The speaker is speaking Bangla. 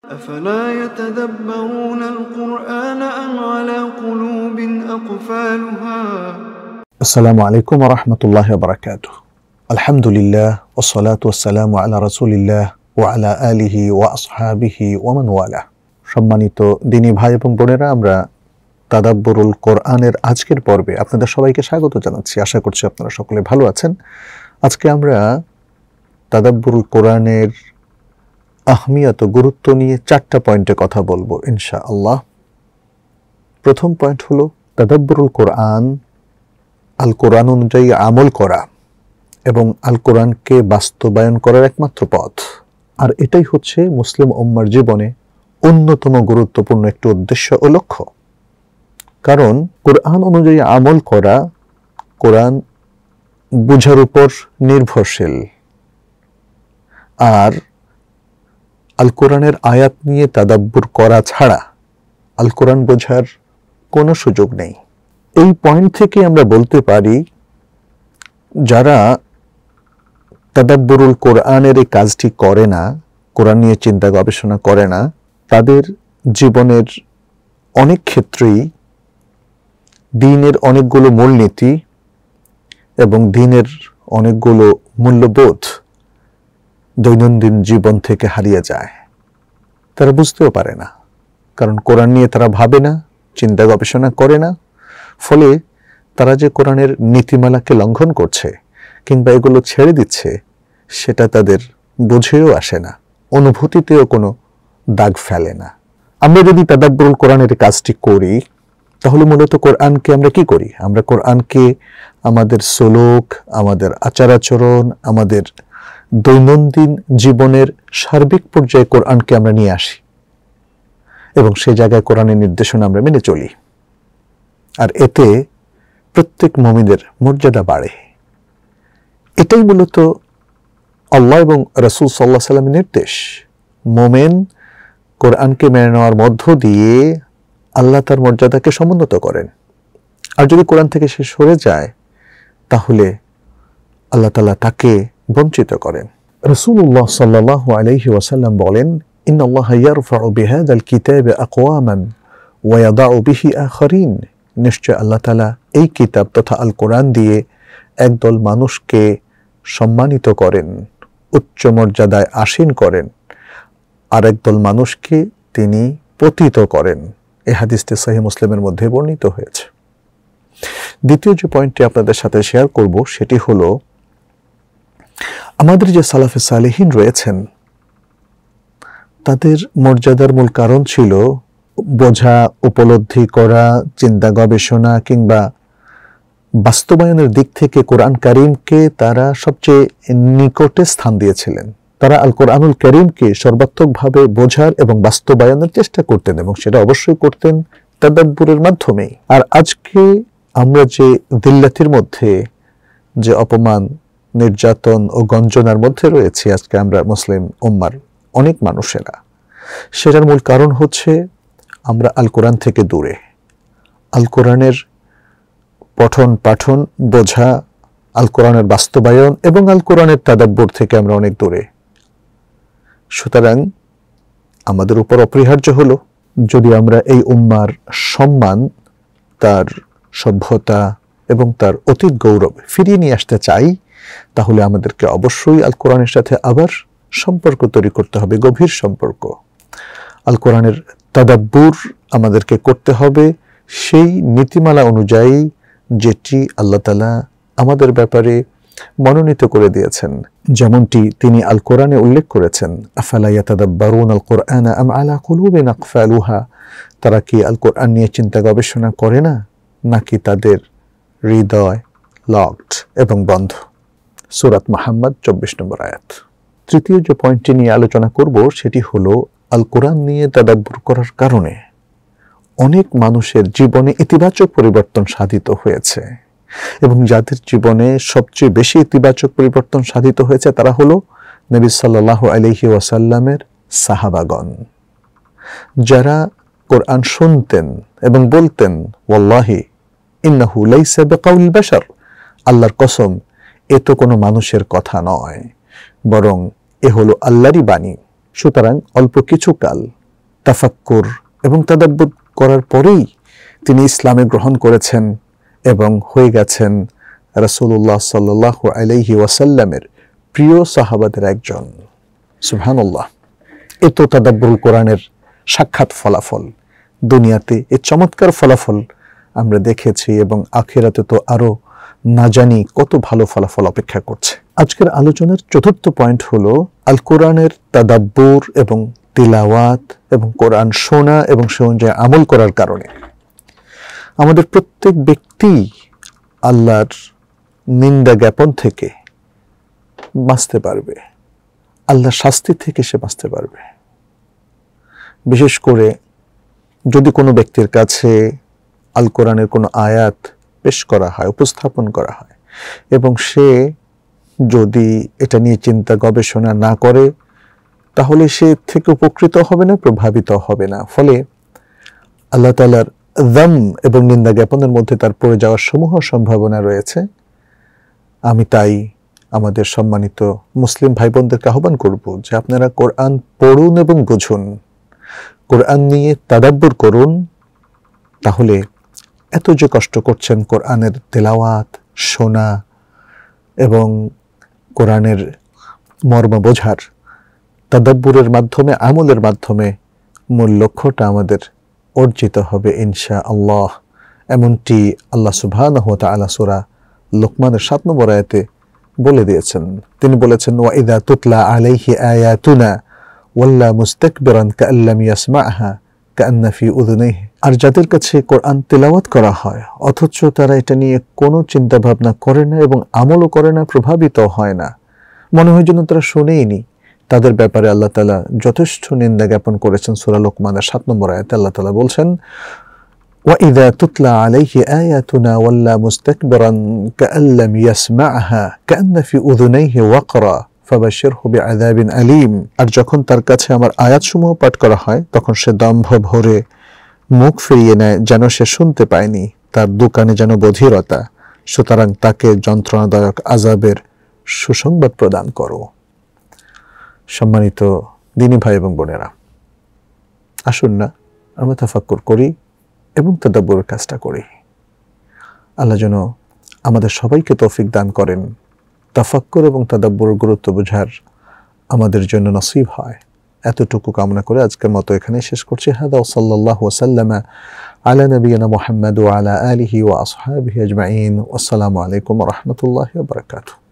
أفلا يتدبرون القرآن أم على قلوب أقفالها السلام عليكم ورحمة الله وبركاته. الحمد لله والصلاة والسلام على رسول الله وعلى آله وأصحابه ومن والاه. সম্মানিত দিনী ভাই এবং বোনেরা, আমরা তাদাব্বুরুল কোরআনের আজকের পর্বে আপনাদের সবাইকে স্বাগত জানাচ্ছি। আশা করছি আপনারা সকলে ভালো আছেন। আজকে আমরা তাদাব্বুরুল কোরআনের আহমিয়ত, গুরুত্ব নিয়ে 4টা পয়েন্টে কথা বলবো ইনশাআল্লাহ। প্রথম পয়েন্ট হলো তাদাব্বুরুল কোরআন, আল কোরআন অনুযায়ী আমল করা এবং আল কোরআনকে বাস্তবায়ন করার একমাত্র পথ। আর এটাই হচ্ছে মুসলিম উম্মার জীবনে অন্যতম গুরুত্বপূর্ণ একটি উদ্দেশ্য ও লক্ষ্য। কারণ কোরআন অনুযায়ী আমল করা কোরআন বুঝার উপর নির্ভরশীল, আর আল কোরআনের আয়াত নিয়ে তাদাব্বুর করা ছাড়া আল কোরআন বোঝার কোনো সুযোগ নেই। এই পয়েন্ট থেকে আমরা বলতে পারি, যারা তাদাব্বুরুল কোরআনের এই কাজটি করে না, কোরআন নিয়ে চিন্তা গবেষণা করে না, তাদের জীবনের অনেক ক্ষেত্রেই দ্বীনের অনেকগুলো মূলনীতি এবং দ্বীনের অনেকগুলো মূল্যবোধ দৈনন্দিন জীবন থেকে হারিয়ে যায়। তারা বুঝতেও পারে না, কারণ কোরআন নিয়ে তারা ভাবে না, চিন্তা গবেষণা করে না। ফলে তারা যে কোরআনের নীতিমালাকে লঙ্ঘন করছে কিংবা এগুলো ছেড়ে দিচ্ছে, সেটা তাদের বুঝেও আসে না, অনুভূতিতেও কোনো দাগ ফেলে না। আমরা যদি তাদাব্বুরুল কোরআনের কাজটি করি, তাহলে মূলত কোরআনকে আমরা কি করি? আমরা কোরআনকে আমাদের সুলুক, আমাদের আচার আচরণ, আমাদের দৈনন্দিন জীবনের সার্বিক পর্যায়ে কোরআনকে আমরা নিয়ে আসি এবং সে জায়গায় কোরআনের নির্দেশনা আমরা মেনে চলি। আর এতে প্রত্যেক মুমিনের মর্যাদা বাড়ে। এটাই মূলত আল্লাহ এবং রাসূল সাল্লাল্লাহু আলাইহি ওয়াসাল্লামের নির্দেশ। মুমিন কোরআনকে মেনে নেওয়ার মধ্য দিয়ে আল্লাহ তার মর্যাদাকে সমুন্নত করেন। আর যদি কোরআন থেকে সে সরে যায়, তাহলে আল্লাহ তাআলা তাকে বঞ্চিত করেন। রাসূলুল্লাহ সাল্লাল্লাহু আলাইহি ওয়াসাল্লাম বলেন, ইন্নাল্লাহা ইয়ারফাউ বিহাযাল কিতাবি আকওয়ামান ওয়া ইয়াদাউ বিহি আখারিন। নিশ্চয় আল্লাহ তাআলা এই কিতাব তথা আল কোরআন দিয়ে একদল মানুষকে সম্মানিত করেন, উচ্চ মর্যাদায় আসীন করেন, আর একদল মানুষকে তিনি পতিত করেন। এই হাদিসটি সহিহ মুসলিমের মধ্যে বর্ণিত হয়েছে। দ্বিতীয় যে পয়েন্টটি আপনাদের সাথে শেয়ার করব, সেটি হলো আমাদের যে সালাফে সালেহিন রয়েছেন, তাদের মর্যাদার মূল কারণ ছিল বোঝা, উপলব্ধি করা, চিন্তা গবেষণা কিংবা বাস্তবায়নের দিক থেকে কোরআন কারীমকে তারা সবচেয়ে নিকটে স্থান দিয়েছিলেন। তারা আল কোরআনুল কারীমকে সর্বাত্মকভাবে বোঝার এবং বাস্তবায়নের চেষ্টা করতেন, এবং সেটা অবশ্যই করতেন তাদাব্বুরের মাধ্যমেই। আর আজকে আমরা যে দিল্লাতির মধ্যে, যে অপমান, নির্যাতন ও গঞ্জনার মধ্যে রয়েছে আজকে আমরা মুসলিম উম্মার অনেক মানুষেরা, সেটার মূল কারণ হচ্ছে আমরা আল কোরআন থেকে দূরে। আল কোরআনের পঠন পাঠন, বোঝা, আল কোরআনের বাস্তবায়ন এবং আল কোরআনের তাদাব্বুর থেকে আমরা অনেক দূরে। সুতরাং আমাদের উপর অপরিহার্য হলো, যদি আমরা এই উম্মার সম্মান, তার সভ্যতা এবং তার অতীত গৌরব ফিরিয়ে নিয়ে আসতে চাই, তাহলে আমাদেরকে অবশ্যই আল কোরআনের সাথে আবার সম্পর্ক তৈরি করতে হবে, গভীর সম্পর্ক। আল কোরআনের তাদাব্বুর আমাদেরকে করতে হবে সেই নীতিমালা অনুযায়ী, যেটি আল্লাহ তাআলা আমাদের ব্যাপারে মনোনীত করে দিয়েছেন। যেমনটি তিনি আল কোরআনে উল্লেখ করেছেন, আফালা ইয়াতাদাব্বারুনা আল কোরআনা আম আলা কুলুবিন আকফালুহা। তারা কি আল কোরআন নিয়ে চিন্তা গবেষণা করে না, নাকি তাদের হৃদয় লকড এবং বন্ধ? সূরা মুহাম্মদ 24 নম্বর আয়াত। তৃতীয় যে পয়েন্টটি নিয়ে আলোচনা করব, সেটি হলো আল কোরআন নিয়ে তাদাব্বুর করার কারণে অনেক মানুষের জীবনে ইতিবাচক পরিবর্তন সাধিত হয়েছে, এবং যাদের জীবনে সবচেয়ে বেশি ইতিবাচক পরিবর্তন সাধিত হয়েছে তারা হলো নবী সাল্লাল্লাহু আলাইহি ওয়াসাল্লামের সাহাবাগণ, যারা কোরআন শুনতেন এবং বলতেন, ওয়াল্লাহি ইন্নাহু লাইসা বিকাউলিল বাশার, আল্লাহর কসম, এ তো কোনো মানুষের কথা নয়, বরং এ হলো আল্লাহরই বাণী। সুতরাং অল্প কিছু কাল তাফাক্কুর এবং তাদাব্বুর করার পরেই তিনি ইসলামে গ্রহণ করেছেন এবং হয়ে গেছেন রাসূলুল্লাহ সাল্লাল্লাহু আলাইহি ওয়াসাল্লামের প্রিয় সাহাবাদের একজন। সুবহানাল্লাহ। এ তো তাদাব্বুরুল কোরআনের সাক্ষাৎ ফলাফল। দুনিয়াতে এই চমৎকার ফলাফল আমরা দেখেছি এবং আখিরাতে তো আরো না জানি কত ভালো ফলাফল অপেক্ষা করছে। আজকের আলোচনার চতুর্থ পয়েন্ট হলো আল কোরআনের তাদাব্বুর এবং তিলাওয়াত এবং কোরআন শোনা এবং সে অনুযায়ী আমল করার কারণে আমাদের প্রত্যেক ব্যক্তি আল্লাহর নিন্দা জ্ঞাপন থেকে বাঁচতে পারবে, আল্লাহর শাস্তি থেকে সে বাঁচতে পারবে। বিশেষ করে যদি কোনো ব্যক্তির কাছে আল কোরআনের কোনো আয়াত পেশ করা হয়, উপস্থাপন করা হয় এবং সে যদি এটা নিয়ে চিন্তা গবেষণা না করে, তাহলে সে থেকে উপকৃত হবে না, প্রভাবিত হবে না। ফলে আল্লাহ তাআলার যাম এবং নিন্দা জ্ঞাপনের মধ্যে তার পড়ে যাওয়ার সমূহ সম্ভাবনা রয়েছে। আমি তাই আমাদের সম্মানিত মুসলিম ভাই বোনদেরকে আহ্বান করব যে আপনারা কোরআন পড়ুন এবং বুঝুন, কোরআন নিয়ে তাদাব্বুর করুন। তাহলে এত যে কষ্ট করছেন কোরআনের তেলাওয়াত শোনা এবং কোরআনের মর্ম বোঝার, তাদাব্বুরের মাধ্যমে আমলের মাধ্যমে মূল লক্ষ্যটা আমাদের অর্জিত হবে ইনশাআল্লাহ। এমনটি আল্লাহ সুবহানাহু ওয়া তাআলা সূরা লুকমানের ৭ নম্বর আয়াতে বলে দিয়েছেন। তিনি বলেছেন, ওয়া ইযা তুতলা আলাইহি আয়াতুনা ওয়াল্লা মুস্তাকবিরান কাআল্লাম ইয়াসমা'হা কাআন্না ফি উযুনাইহি। আর যাদের কাছে কোরআন তেলাওয়াত করা হয় অথচ তারা এটা নিয়ে কোনো চিন্তা ভাবনা করে না এবং আমলও করে না, প্রভাবিত হয় না, মনে হয় যেন তারা শোনেইনি, তাদের ব্যাপারে আল্লাহ তাআলা যথেষ্ট নিন্দা জ্ঞাপন করেছেন। সূরা লুকমানের ৭ নম্বর আয়াতে আল্লাহ তাআলা বলছেন, ওয়া ইযা তুতলা আলাইহি আয়াতুনা ওয়াল্লা মুস্তাকবিরান কাআল্লাম ইয়াসমা'হা কাআন্না ফি উযুনাইহি ওয়াকরা ফাবাশশিরহু বিআযাবিন আলীম। আর যখন তার কাছে আমার আয়াতসমূহ পাঠ করা হয় তখন সে দম্ভ ভরে মুখ ফিরিয়ে নেয় যেন সে শুনতে পায়নি, তার দোকানে যেন বধিরতা, সুতরাং তাকে যন্ত্রণাদায়ক আযাবের সুসংবাদ প্রদান করো। সম্মানিত দিনী ভাই এবং বোনেরা, আসুন না আমরা তাফাক্কুর করি এবং তাদাব্বুরের কাজটা করি। আল্লাহ যেন আমাদের সবাইকে তৌফিক দান করেন, তাফাক্কুর এবং তাদাব্বুরের গুরুত্ব বোঝার আমাদের জন্য নসিব হয়। এতটুকু কামনা করে আজকের মতো এখানে শেষ করছি। হাদা ওয়া সাল্লাল্লাহু ওয়া সাল্লামা আলা নবিয়িনা মুহাম্মদ ওয়া আলা আলিহি ওয়া আসহাবিহি আজমাইন। আসসালামু আলাইকুম ওয়া রাহমাতুল্লাহি ওয়া বারাকাতুহু।